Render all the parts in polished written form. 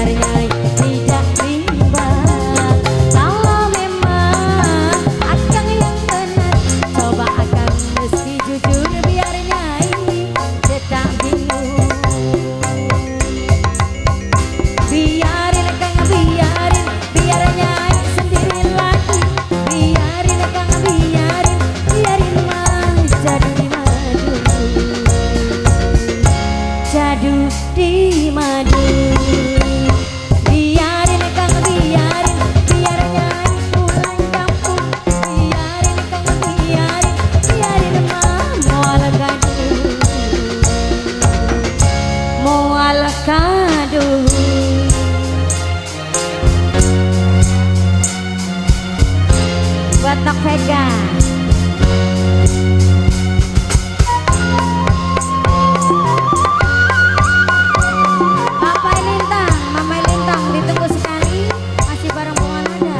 Batok Vega. Papai Lintang, Mamai Lintang ditunggu sekali, masih bareng bunga nada.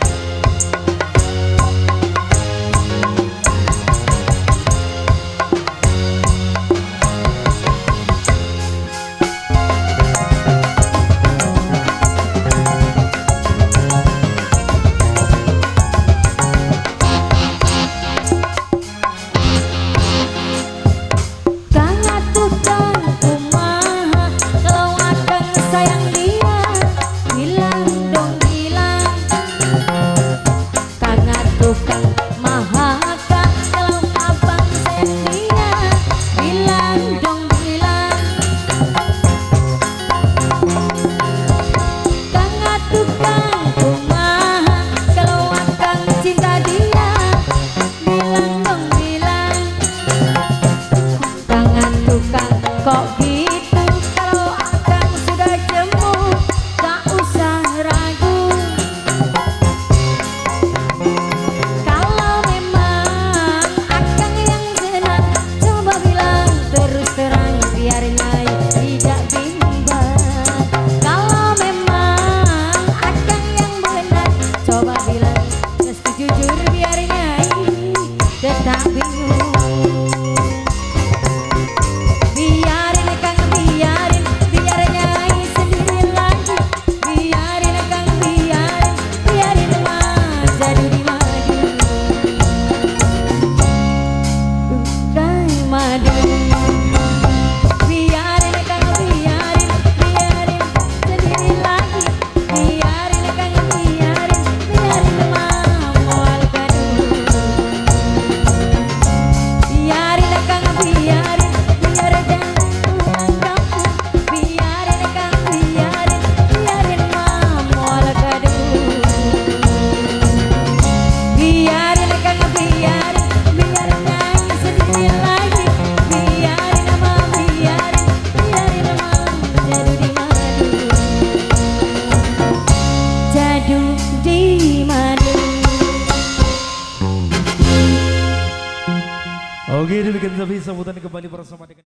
Kok gitu kalau akang sudah jemu, gak usah ragu. Kalau memang akang yang senang, coba bilang terus terang biar Nyai tidak bimbang. Kalau memang akang yang benar, coba bilang meski jujur biar Nyai tetap bingung. Oke, demikian sambutan kembali bersama dengan